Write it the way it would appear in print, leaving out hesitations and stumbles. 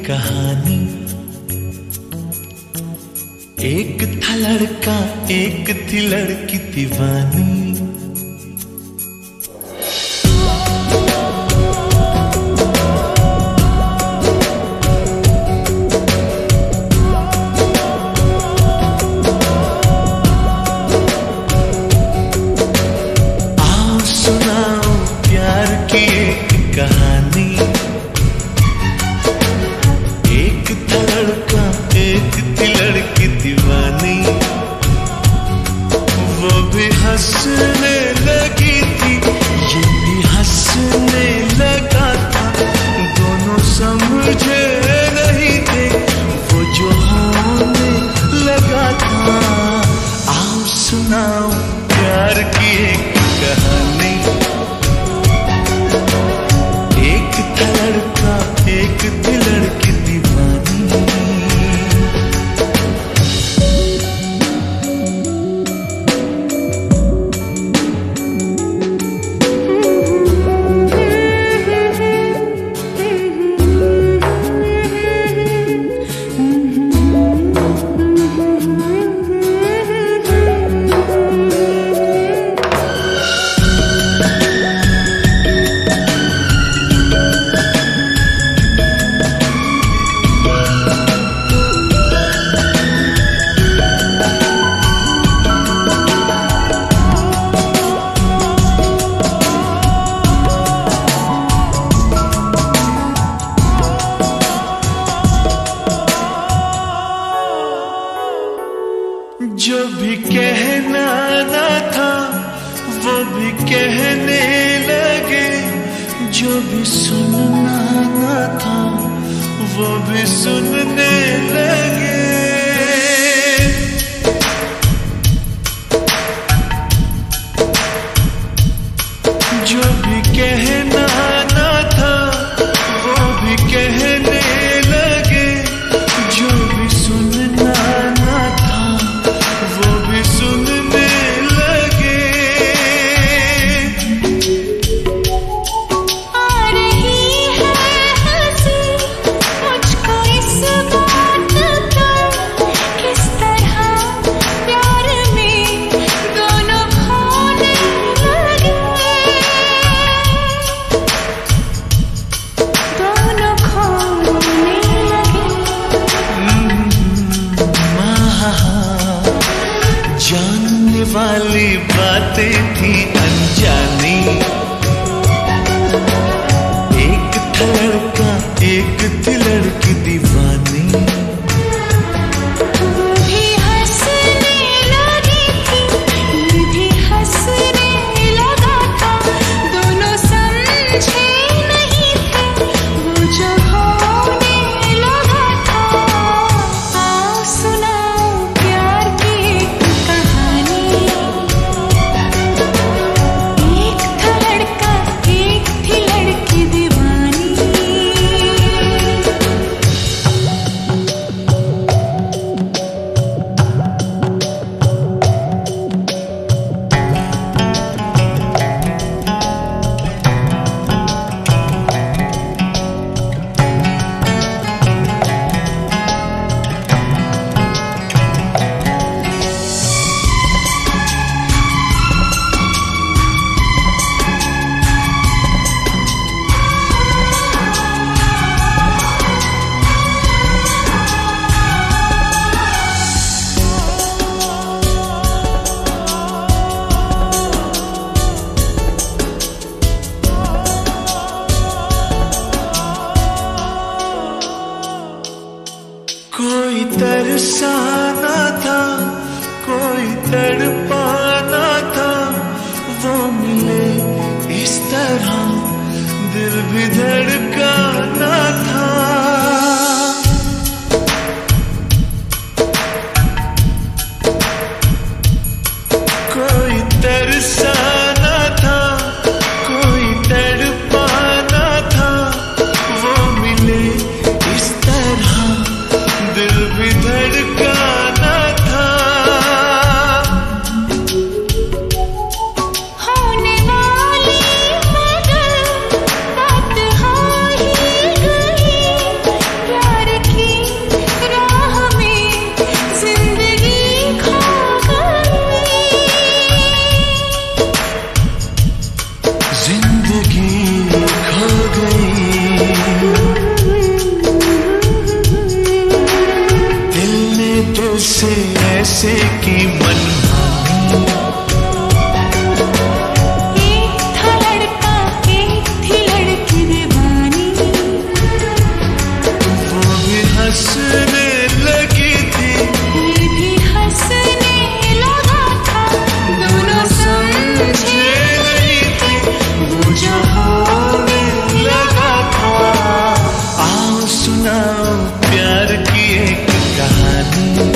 कहानी। एक था लड़का एक थी लड़की दीवानी। आओ सुनाओ प्यार की एक कहानी। एक था लड़का एक थी लड़की दीवानी। वो भी हंसने लगी थी ये भी हंसने लगा था। दोनों समझे नहीं थे वो जो होने लगा था। आओ सुनाओ प्यार की एक कहानी। एक था लड़का एक थी लड़की दीवानी। जो भी कहना ना था वो भी कहने लगे। जो भी सुनना ना था वो भी सुनने लगे। जो भी कहना ना था वो भी कहने लगे। जो भी सुनना ना था वो भी सुनने लगे। आ रही है हंसी मुझको इस बात पर, किस तरह प्यार में दोनों खोने लगे। दोनों खोने लगे। जानने वाली बातें थी अनजानी। एक था लड़का एक थी लड़की दीवानी। वो भी हंसने लगी थी ये भी हंसने लगा था। दोनों समझे नहीं थे वो जो होने लगा था। आओ सुनाओ प्यार की एक कहानी। एक था लड़का एक थी लड़की दीवानी। कोई तरसाना था कोई तड़पाना था। वो मिले इस तरह दिल भी धड़काना था। कोई तरसाना था कोई तड़पाना था। वो मिले इस तरह दिल भी धड़काना था। होने वाली मगर दिल से ऐसे की मनमानी। एक था लड़का एक थी लड़की दीवानी, वो भी हंसने लगी थी ये भी हंसने लगा था, दोनों समझे नहीं थी वो जो होने लगा था। आओ सुनाओ प्यार की एक कहानी।